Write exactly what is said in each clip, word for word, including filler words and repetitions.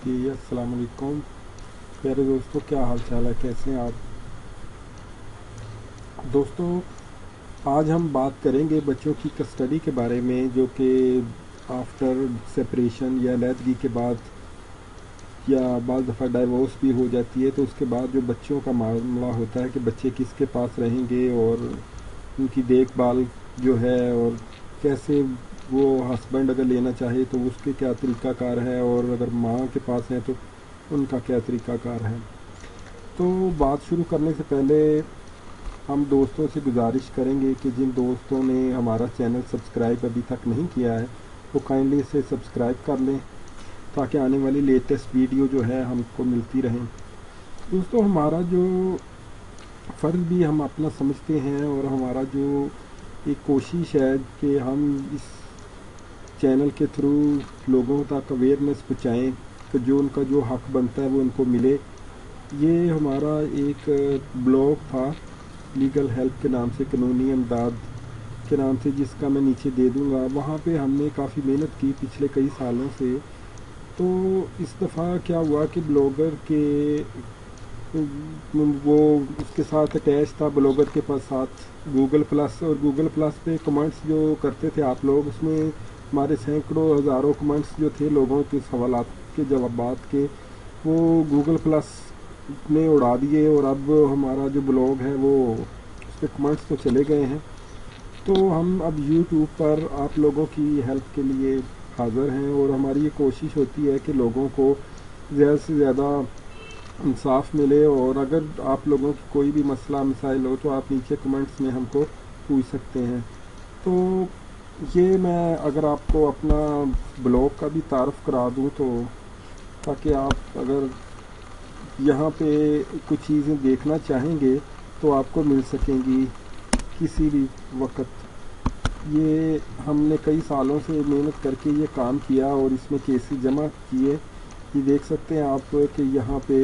जी अस्सलाम वालेकुम प्यारे दोस्तों, क्या हाल चाल है, कैसे हैं आप दोस्तों। आज हम बात करेंगे बच्चों की कस्टडी के बारे में, जो कि आफ्टर सेपरेशन या अलहदगी के बाद या बाज़ दफ़ा डाइवोर्स भी हो जाती है, तो उसके बाद जो बच्चों का मामला होता है कि बच्चे किसके पास रहेंगे और उनकी देखभाल जो है, और कैसे वो हस्बैंड अगर लेना चाहे तो उसके क्या तरीक़ाकार है, और अगर माँ के पास हैं तो उनका क्या तरीक़ाकार है। तो बात शुरू करने से पहले हम दोस्तों से गुजारिश करेंगे कि जिन दोस्तों ने हमारा चैनल सब्सक्राइब अभी तक नहीं किया है वो काइंडली इसे सब्सक्राइब कर लें, ताकि आने वाली लेटेस्ट वीडियो जो है हमको मिलती रहें। दोस्तों, हमारा जो फ़र्ज़ भी हम अपना समझते हैं, और हमारा जो एक कोशिश है कि हम इस चैनल के थ्रू लोगों तक अवेयरनेस पहुँचाएँ कि जो उनका जो हक़ बनता है वो उनको मिले। ये हमारा एक ब्लॉग था लीगल हेल्प के नाम से, कानूनी अमदाद के नाम से, जिसका मैं नीचे दे दूँगा। वहाँ पे हमने काफ़ी मेहनत की पिछले कई सालों से। तो इस दफ़ा क्या हुआ कि ब्लॉगर के वो उसके साथ अटैच था, ब्लॉगर के पास साथ गूगल प्लस, और गूगल प्लस पे कमेंट्स जो करते थे आप लोग, उसमें हमारे सैकड़ों हज़ारों कमेंट्स जो थे लोगों के सवालात के जवाबात के, वो गूगल प्लस ने उड़ा दिए। और अब हमारा जो ब्लॉग है वो उस पर कमेंट्स तो चले गए हैं। तो हम अब यूट्यूब पर आप लोगों की हेल्प के लिए हाज़िर हैं, और हमारी ये कोशिश होती है कि लोगों को ज़्यादा से ज़्यादा इंसाफ मिले। और अगर आप लोगों की कोई भी मसला मसाइल हो तो आप नीचे कमेंट्स में हमको पूछ सकते हैं। तो ये मैं अगर आपको अपना ब्लॉग का भी तारफ़ करा दूँ, तो ताकि आप अगर यहाँ पे कुछ चीज़ें देखना चाहेंगे तो आपको मिल सकेंगी किसी भी वक्त। ये हमने कई सालों से मेहनत करके ये काम किया और इसमें केसेस जमा किए। ये देख सकते हैं आप कि यहाँ पे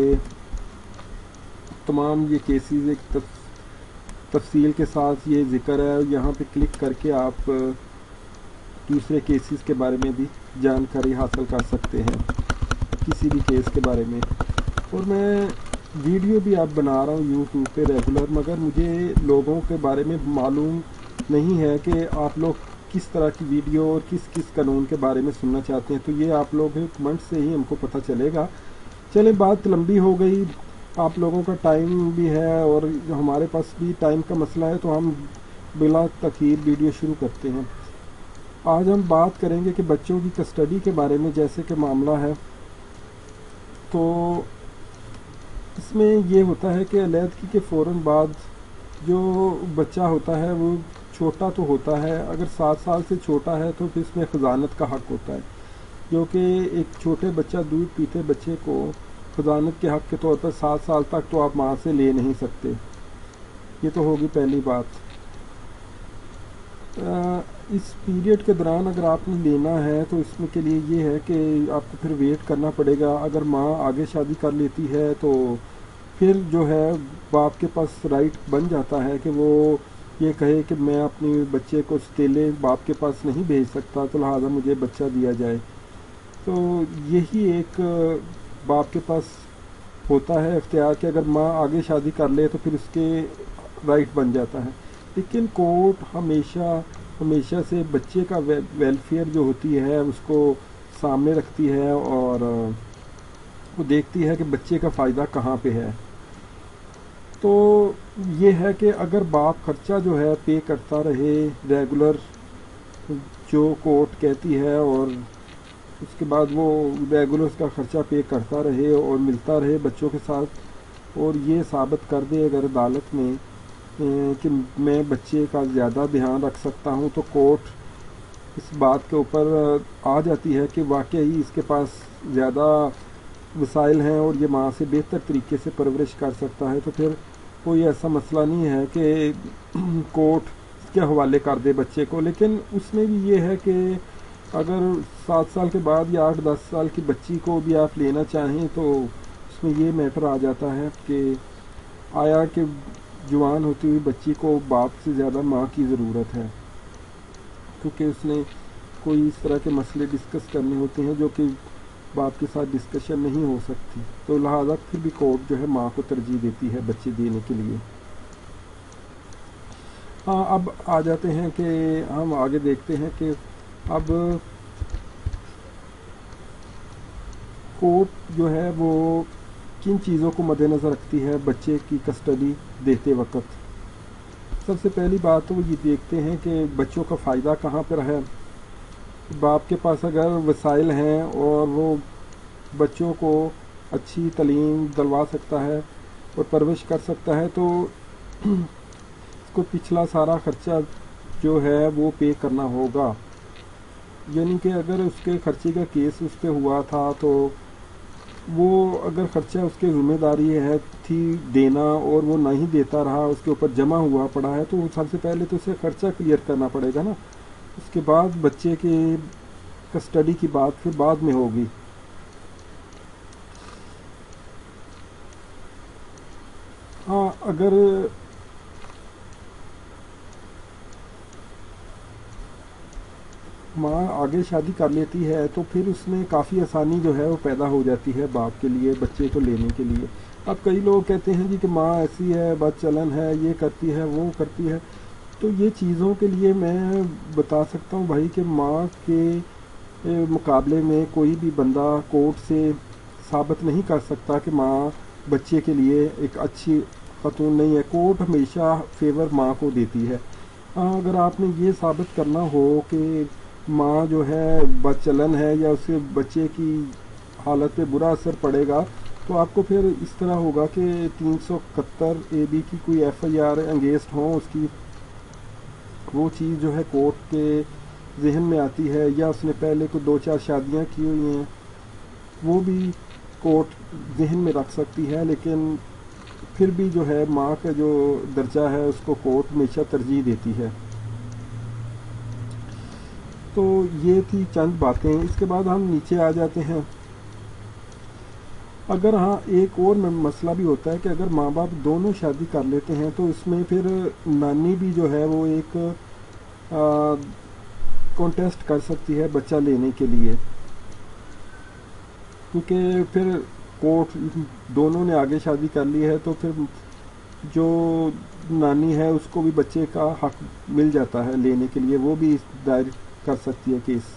तमाम ये केसेस एक तफ, तफसील के साथ ये ज़िक्र है। यहाँ पे क्लिक करके आप दूसरे केसेस के बारे में भी जानकारी हासिल कर सकते हैं, किसी भी केस के बारे में। और मैं वीडियो भी आप बना रहा हूँ यूट्यूब पे रेगुलर, मगर मुझे लोगों के बारे में मालूम नहीं है कि आप लोग किस तरह की वीडियो और किस किस कानून के बारे में सुनना चाहते हैं। तो ये आप लोग कमेंट से ही हमको पता चलेगा। चलें, बात लंबी हो गई, आप लोगों का टाइम भी है और हमारे पास भी टाइम का मसला है, तो हम बिला तखीर वीडियो शुरू करते हैं। आज हम बात करेंगे कि बच्चों की कस्टडी के बारे में, जैसे कि मामला है। तो इसमें ये होता है कि अलहदगी के फ़ौरन बाद जो बच्चा होता है वो छोटा तो होता है, अगर सात साल से छोटा है तो फिर इसमें खजानत का हक़ होता है, जो कि एक छोटे बच्चा दूध पीते बच्चे को खजानत के हक़ के तौर पर सात साल तक तो आप माँ से ले नहीं सकते। ये तो होगी पहली बात। आ, इस पीरियड के दौरान अगर आपने लेना है तो इसमें के लिए ये है कि आपको फिर वेट करना पड़ेगा। अगर माँ आगे शादी कर लेती है तो फिर जो है बाप के पास राइट बन जाता है कि वो ये कहे कि मैं अपने बच्चे को सतीले बाप के पास नहीं भेज सकता, तो लिहाजा मुझे बच्चा दिया जाए। तो यही एक बाप के पास होता है इख्तियार कि अगर माँ आगे शादी कर ले तो फिर उसके राइट बन जाता है। लेकिन कोर्ट हमेशा हमेशा से बच्चे का वे, वेलफेयर जो होती है उसको सामने रखती है, और वो देखती है कि बच्चे का फ़ायदा कहाँ पे है। तो ये है कि अगर बाप खर्चा जो है पे करता रहे रेगुलर, जो कोर्ट कहती है, और उसके बाद वो रेगुलर उसका ख़र्चा पे करता रहे और मिलता रहे बच्चों के साथ, और ये साबित कर दे अगर अदालत में कि मैं बच्चे का ज़्यादा ध्यान रख सकता हूँ, तो कोर्ट इस बात के ऊपर आ जाती है कि वाकई इसके पास ज़्यादा वसाइल हैं और ये माँ से बेहतर तरीके से परवरिश कर सकता है। तो फिर कोई ऐसा मसला नहीं है कि कोर्ट के हवाले कर दे बच्चे को। लेकिन उसमें भी ये है कि अगर सात साल के बाद या आठ दस साल की बच्ची को भी आप लेना चाहें तो उसमें ये मैटर आ जाता है कि आया कि जवान होती हुई बच्ची को बाप से ज़्यादा माँ की ज़रूरत है, क्योंकि उसने कोई इस तरह के मसले डिस्कस करने होते हैं जो कि باپ کے ساتھ ڈسکشن نہیں ہو سکتی، تو لہٰذا پھر بھی کورٹ جو ہے ماں کو ترجیح دیتی ہے بچے دینے کے لیے۔ ہاں اب آ جاتے ہیں کہ ہم آگے دیکھتے ہیں کہ اب کورٹ جو ہے وہ کن چیزوں کو مد نظر رکھتی ہے بچے کی کسٹڈی دیتے وقت۔ سب سے پہلی بات تو وہ یہ دیکھتے ہیں کہ بچوں کا فائدہ کہاں پر ہے۔ باپ کے پاس اگر وسائل ہیں اور وہ بچوں کو اچھی تعلیم دلوا سکتا ہے اور پرورش کر سکتا ہے تو اس کو پچھلا سارا خرچہ جو ہے وہ پے کرنا ہوگا، یعنی کہ اگر اس کے خرچے کا کیس اس پہ ہوا تھا تو وہ اگر خرچہ اس کے ذمہ داری ہے تھی دینا اور وہ نہیں دیتا رہا، اس کے اوپر جمع ہوا پڑا ہے، تو سب سے پہلے تو اسے خرچہ کلیئر کرنا پڑے گا نا، اس کے بعد بچے کی کسٹڈی کی بات پھر بعد میں ہوگی۔ ہاں اگر ماں آگے شادی کر لیتی ہے تو پھر اس میں کافی آسانی جو ہے وہ پیدا ہو جاتی ہے باپ کے لیے بچے کو لینے کے لیے۔ اب کئی لوگ کہتے ہیں جی کہ ماں ایسی ہے، بد چلن ہے، یہ کرتی ہے وہ کرتی ہے، تو یہ چیزوں کے لیے میں بتا سکتا ہوں بھائی کہ ماں کے مقابلے میں کوئی بھی بندہ کورٹ سے ثابت نہیں کر سکتا کہ ماں بچے کے لیے ایک اچھی خاتون نہیں ہے۔ کورٹ ہمیشہ فیور ماں کو دیتی ہے۔ ہاں اگر آپ نے یہ ثابت کرنا ہو کہ ماں جو ہے بد چلن ہے یا اس کے بچے کی حالت پہ برا اثر پڑے گا، تو آپ کو پھر اس طرح ہوگا کہ تین سو اکہتر اے بی کی کوئی ایف آئی آر انگیسٹ ہوں اس کی، وہ چیز جو ہے کورٹ کے ذہن میں آتی ہے، یا اس نے پہلے کو دو چار شادیاں کی ہوئی ہیں وہ بھی کورٹ ذہن میں رکھ سکتی ہے، لیکن پھر بھی جو ہے ماں کا جو درجہ ہے اس کو کورٹ ہمیشہ ترجیح دیتی ہے۔ تو یہ تھی چند باتیں۔ اس کے بعد ہم نیچے آ جاتے ہیں۔ اگر ہاں ایک اور مسئلہ بھی ہوتا ہے کہ اگر ماں باپ دونوں شادی کر لیتے ہیں تو اس میں پھر نانی بھی جو ہے وہ ایک کانٹیسٹ کر سکتی ہے بچہ لینے کے لیے، کیونکہ پھر کورٹ دونوں نے آگے شادی کر لی ہے تو پھر جو نانی ہے اس کو بھی بچے کا حق مل جاتا ہے لینے کے لیے، وہ بھی دائر کر سکتی ہے کیس۔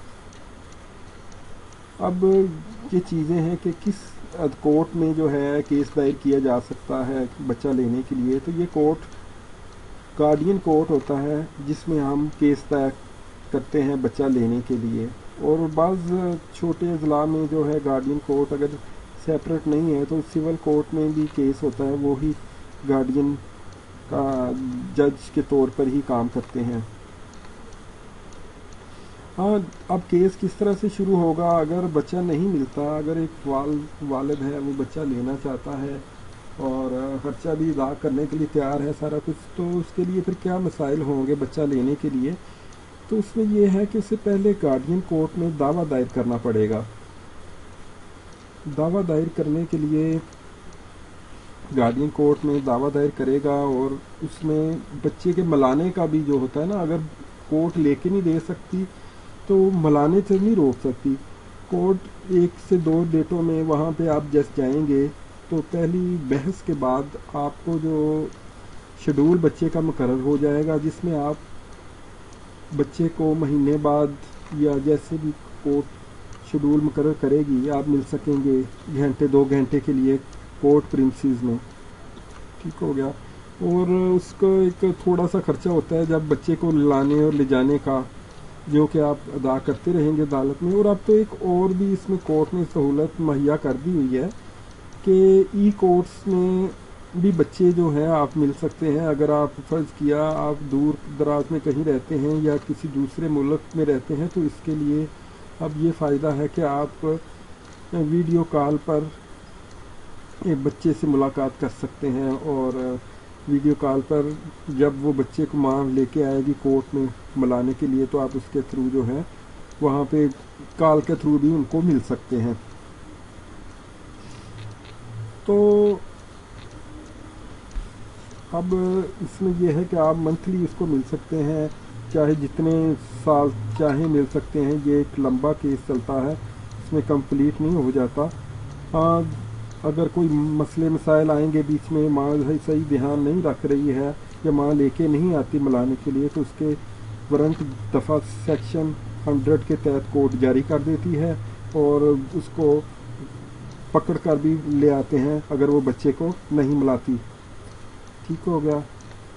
اب یہ چیزیں ہیں کہ کس کورٹ میں جو ہے کیس دائر کیا جا سکتا ہے بچہ لینے کے لیے، تو یہ کورٹ گارڈین کورٹ ہوتا ہے جس میں ہم کیس دائر کرتے ہیں بچہ لینے کے لیے، اور بعض چھوٹے اضلاع میں جو ہے گارڈین کورٹ اگر سیپریٹ نہیں ہے تو سول کورٹ میں بھی کیس ہوتا ہے، وہی گارڈین کا جج کے طور پر ہی کام کرتے ہیں۔ ہاں اب کیس کس طرح سے شروع ہوگا؟ اگر بچہ نہیں ملتا، اگر ایک والد ہے وہ بچہ لینا چاہتا ہے اور خرچہ بھی ادا کرنے کے لیے تیار ہے سارا کچھ، تو اس کے لیے پھر کیا مسائل ہوں گے بچہ لینے کے لیے؟ تو اس میں یہ ہے کہ اس سے پہلے گارڈین کورٹ میں دعویٰ دائر کرنا پڑے گا۔ دعویٰ دائر کرنے کے لیے گارڈین کورٹ میں دعویٰ دائر کرے گا، اور اس میں بچے کے ملانے کا بھی جو ہوتا ہے نا، اگر کورٹ لے کے نہیں دے سکتی تو ملانے سے نہیں روک سکتی۔ کورٹ ایک سے دو ڈیٹوں میں وہاں پہ آپ جس جائیں گے تو پہلی بحث کے بعد آپ کو جو شیڈول بچے کا مقرر ہو جائے گا، جس میں آپ بچے کو مہینے بعد یا جیسے بھی کورٹ شیڈول مقرر کرے گی آپ مل سکیں گے گھنٹے دو گھنٹے کے لیے کورٹ پریمسز میں، ٹھیک ہو گیا۔ اور اس کو ایک تھوڑا سا خرچہ ہوتا ہے جب بچے کو لانے اور لے جانے کا، جو کہ آپ ادا کرتے رہیں گے عدالت میں۔ اور اب تو ایک اور بھی اس میں کورٹ نے سہولت مہیا کر دی ہوئی ہے کہ ای کورٹس میں بھی بچے جو ہیں آپ مل سکتے ہیں۔ اگر آپ فرض کیا آپ دور دراز میں کہیں رہتے ہیں یا کسی دوسرے ملک میں رہتے ہیں تو اس کے لیے اب یہ فائدہ ہے کہ آپ ویڈیو کال پر ایک بچے سے ملاقات کر سکتے ہیں، اور ویڈیو کال پر جب وہ بچے کو ماں لے کے آئے گی کورٹ میں ملانے کے لیے تو آپ اس کے تھرو جو ہے وہاں پہ کال کے تھرو بھی ان کو مل سکتے ہیں۔ تو اب اس میں یہ ہے کہ آپ منتھلی اس کو مل سکتے ہیں، چاہے جتنے سال چاہیں مل سکتے ہیں۔ یہ ایک لمبا کیس چلتا ہے، اس میں کمپلیٹ نہیں ہو جاتا. ہاں اگر کوئی مسئلے مسائل آئیں گے بیچ میں، ماں صحیح دھیان نہیں رکھ رہی ہے یا ماں لے کے نہیں آتی ملانے کے لیے، تو اس کے ورنٹ دفعہ سیکشن ہنڈریڈ کے تحت کوڈ جاری کر دیتی ہے اور اس کو پکڑ کر بھی لے آتے ہیں اگر وہ بچے کو نہیں ملاتی. ٹھیک ہو گیا.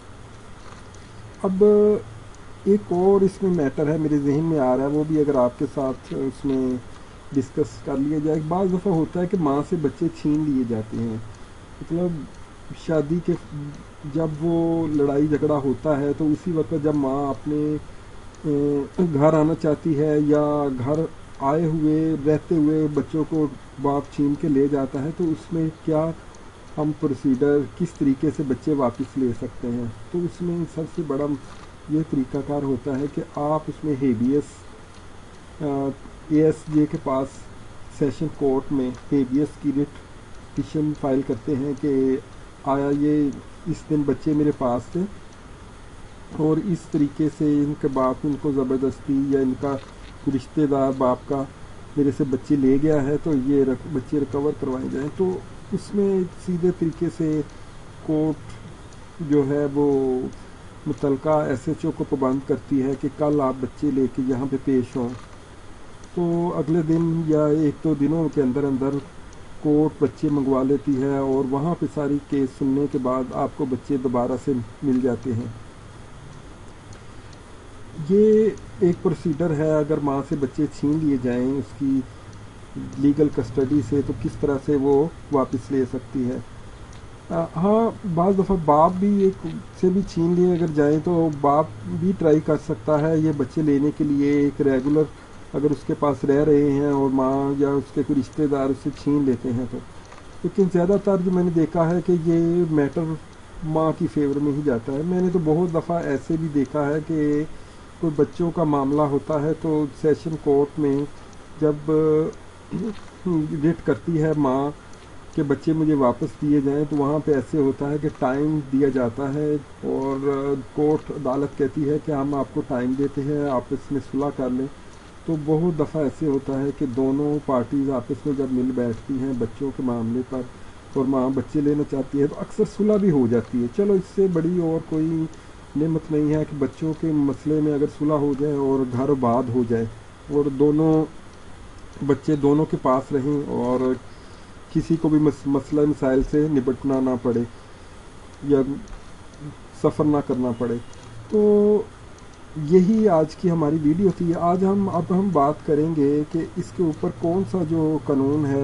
اب ایک اور اس میں میٹر ہے میرے ذہن میں آ رہا ہے، وہ بھی اگر آپ کے ساتھ اس میں ڈسکس کر لیا جائے. بعض دفعہ ہوتا ہے کہ ماں سے بچے چھین لیے جاتے ہیں، مطلب شادی کے جب وہ لڑائی جھگڑا ہوتا ہے تو اسی وقت جب ماں اپنے گھر آنا چاہتی ہے یا گھر آئے ہوئے رہتے ہوئے بچوں کو باپ چھین کے لے جاتا ہے، تو اس میں کیا ہم پروسیڈر کس طریقے سے بچے واپس لے سکتے ہیں. تو اس میں سب سے بڑا یہ طریقہ کار ہوتا ہے کہ آپ اس میں ہیبیس اے ایس جے کے پاس سیشن کورٹ میں ہیبیس کی ریٹ پٹیشن فائل کرتے ہیں کہ آیا یہ اس دن بچے میرے پاس تھے اور اس طریقے سے ان کے باپ ان کو زبردستی یا ان کا رشتہ دار باپ کا میرے سے بچے لے گیا ہے تو یہ بچے ریکور کروائے جائیں. تو اس میں سیدھے طریقے سے کورٹ جو ہے وہ متعلقہ ایس ایچ او کو پابند کرتی ہے کہ کل آپ بچے لے کے یہاں پہ پیش ہوں. تو اگلے دن یا ایک دو دنوں کے اندر اندر کورٹ بچے منگوا لیتی ہے اور وہاں پہ ساری کیس سننے کے بعد آپ کو بچے دوبارہ سے مل جاتے ہیں. یہ ایک پروسیڈر ہے اگر ماں سے بچے چھین لیے جائیں اس کی لیگل کسٹڈی سے تو کس طرح سے وہ واپس لے سکتی ہے. ہاں بعض دفعہ باپ بھی ایک سے بھی چھین لیے اگر جائیں تو باپ بھی ٹرائی کر سکتا ہے یہ بچے لینے کے لیے، ایک ریگولر اگر اس کے پاس رہ رہے ہیں اور ماں یا اس کے کوئی رشتہ دار اسے چھین لیتے ہیں تو. لیکن زیادہ تر جو میں نے دیکھا ہے کہ یہ میٹر ماں کی فیور میں ہی جاتا ہے. میں نے تو بہت دفعہ ایسے بھی دیکھا ہے کہ کوئی بچوں کا معاملہ ہوتا ہے تو سیشن کورٹ میں جب ریٹ کرتی ہے ماں کہ بچے مجھے واپس دیے جائیں تو وہاں پہ ایسے ہوتا ہے کہ ٹائم دیا جاتا ہے اور کورٹ عدالت کہتی ہے کہ ہم آپ کو ٹائم دیتے ہیں آپ اس میں صلح کر لیں. تو بہت دفعہ ایسے ہوتا ہے کہ دونوں پارٹیز آپس میں جب مل بیٹھتی ہیں بچوں کے معاملے پر اور ماں بچے لینا چاہتی ہے تو اکثر صلح بھی ہو جاتی ہے. چلو اس سے بڑی اور کوئی نعمت نہیں ہے کہ بچوں کے مسئلے میں اگر صلح ہو جائے اور گھر آباد ہو جائے اور دونوں بچے دونوں کے پاس رہیں اور کسی کو بھی مسئلہ مسائل سے نپٹنا نہ پڑے یا سفر نہ کرنا پڑے. تو یہی آج کی ہماری ویڈیو تھی. آج ہم اب ہم بات کریں گے کہ اس کے اوپر کون سا جو قانون ہے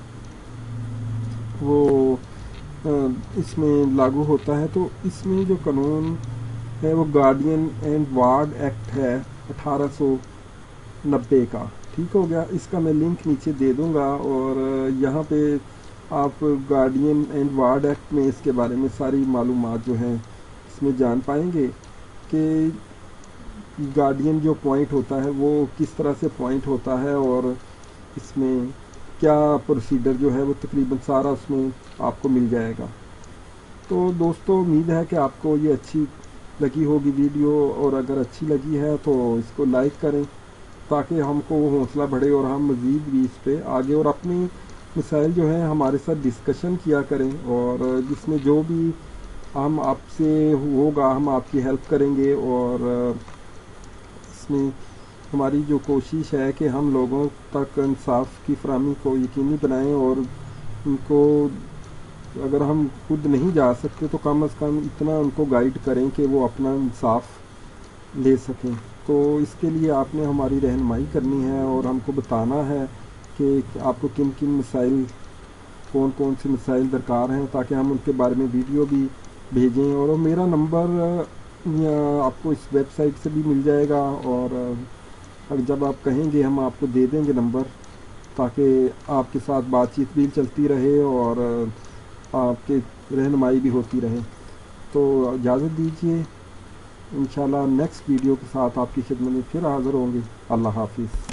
وہ اس میں لاگو ہوتا ہے. تو اس میں جو قانون ہے وہ گارڈین اینڈ وارڈ ایکٹ ہے اٹھارہ سو نبے کا. ٹھیک ہو گیا. اس کا میں لنک نیچے دے دوں گا اور یہاں پہ آپ گارڈین اینڈ وارڈ ایکٹ میں اس کے بارے میں ساری معلومات جو ہیں اس میں جان پائیں گے کہ گارڈین جو پوائنٹ ہوتا ہے وہ کس طرح سے پوائنٹ ہوتا ہے اور اس میں کیا پروسیڈر جو ہے وہ تقریباً سارا اس میں آپ کو مل جائے گا. تو دوستو امید ہے کہ آپ کو یہ اچھی لگی ہوگی ویڈیو اور اگر اچھی لگی ہے تو اس کو لائک کریں تاکہ ہم کو وہ حوصلہ بڑھے اور ہم مزید بھی اس پہ آگے اور اپنی مسائل جو ہیں ہمارے ساتھ ڈسکشن کیا کریں اور جس میں جو بھی ہم آپ سے ہوگا ہم آپ کی ہیلپ کریں گے. اور اس میں ہماری جو کوشش ہے کہ ہم لوگوں تک انصاف کی فراہمی کو یقینی بنائیں اور ان کو اگر ہم خود نہیں جا سکتے تو کم از کم اتنا ان کو گائیڈ کریں کہ وہ اپنا انصاف لے سکیں. تو اس کے لیے آپ نے ہماری رہنمائی کرنی ہے اور ہم کو بتانا ہے کہ آپ کو کن کن مسائل کون کون سے مسائل درکار ہیں تاکہ ہم ان کے بارے میں ویڈیو بھی بھیجیں. اور میرا نمبر آپ کو اس ویب سائٹ سے بھی مل جائے گا اور جب آپ کہیں گے ہم آپ کو دے دیں گے نمبر تاکہ آپ کے ساتھ بات چیت بھی چلتی رہے اور آپ کی رہنمائی بھی ہوتی رہے. تو اجازت دیجیے انشاءاللہ نیکسٹ ویڈیو کے ساتھ آپ کی خدمت میں پھر حاضر ہوں گے. اللہ حافظ.